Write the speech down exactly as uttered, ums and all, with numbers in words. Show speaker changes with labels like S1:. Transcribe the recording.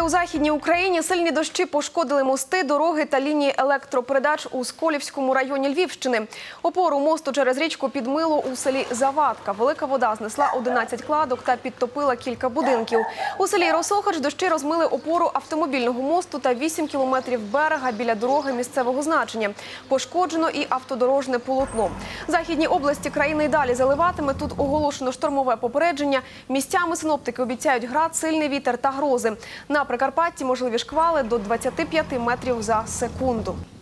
S1: у Західній Україні сильні дощі пошкодили мости, дороги та лінії електропередач у Сколівському районі Львівщини. Опору мосту через річку підмило у селі Завадка. Велика вода знесла одинадцять кладок та підтопила кілька будинків. У селі Росохач дощі розмили опору автомобільного мосту та вісім кілометрів берега біля дороги місцевого значення. Пошкоджено і автодорожне полотно. В Західній області країни й далі заливатиме. Тут оголошено штормове попередження. Місцями синоптики обіцяють град, сильний вітер та грози. На Прикарпатті можливі шквали до двадцяти п'яти метрів за секунду.